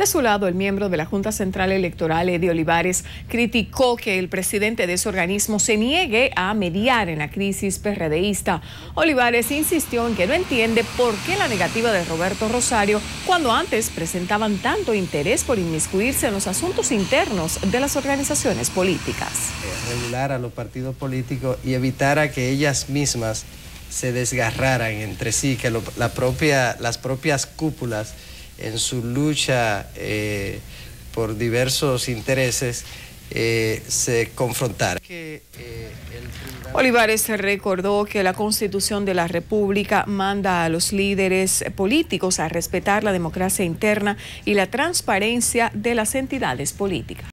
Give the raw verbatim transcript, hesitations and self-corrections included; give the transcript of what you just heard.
De su lado, el miembro de la Junta Central Electoral, Eddie Olivares, criticó que el presidente de ese organismo se niegue a mediar en la crisis PRDista. Olivares insistió en que no entiende por qué la negativa de Roberto Rosario, cuando antes presentaban tanto interés por inmiscuirse en los asuntos internos de las organizaciones políticas. Regular a los partidos políticos y evitar a que ellas mismas se desgarraran entre sí, que lo, la propia, las propias cúpulas en su lucha eh, por diversos intereses eh, se confrontaran. Que, eh, el... Olivares recordó que la Constitución de la República manda a los líderes políticos a respetar la democracia interna y la transparencia de las entidades políticas.